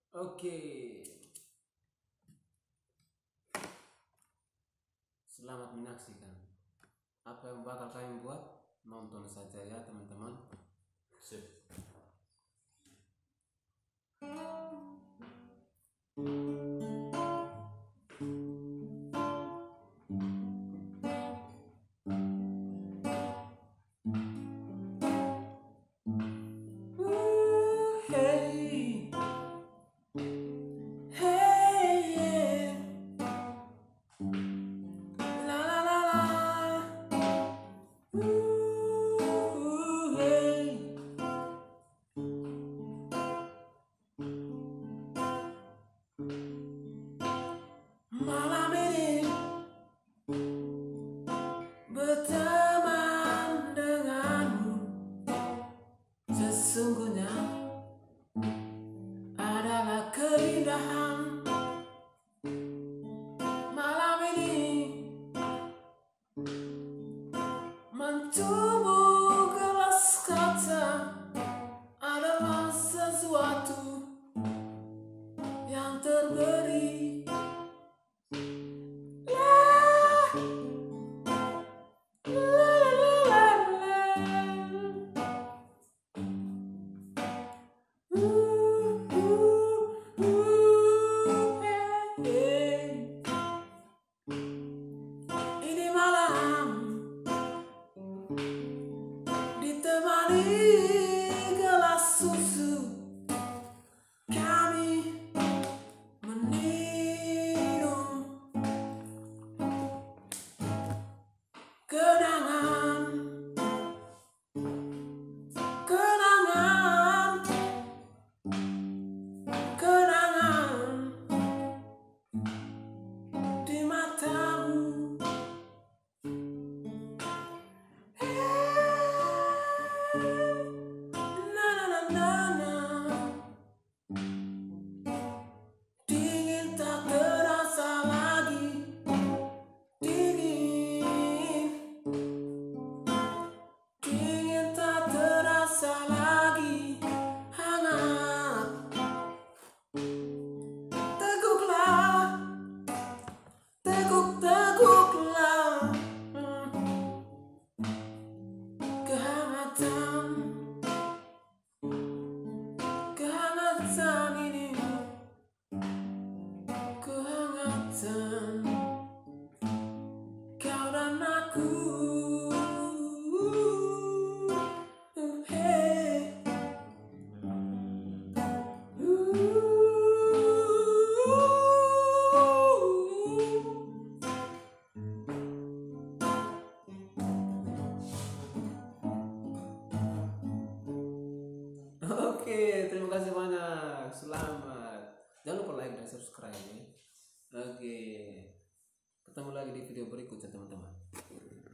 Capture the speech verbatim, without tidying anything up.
Oke, selamat menyaksikan apa yang bakal kami buat. Nonton saja ya teman-teman. Sip. Malam ini berteman denganmu sesungguhnya adalah keindahan. Malam ini mentumbuh kelas kata adalah sesuatu yang terberi. Ini malam ditemani gelas susu, kami meminum kenangan, kenangan, kenangan di matamu. Na na na na na, dingin tak terasa lagi, dingin, dingin tak terasa lagi, hangat. Teguklah, teguk teguklah, kehangatan, kehangatan ini, kehangatan kau dan aku. Hey. Oke, terima kasih banyak. Selamat. Jangan lupa like dan subscribe ya. Oke. Ketemu lagi di video berikutnya teman-teman.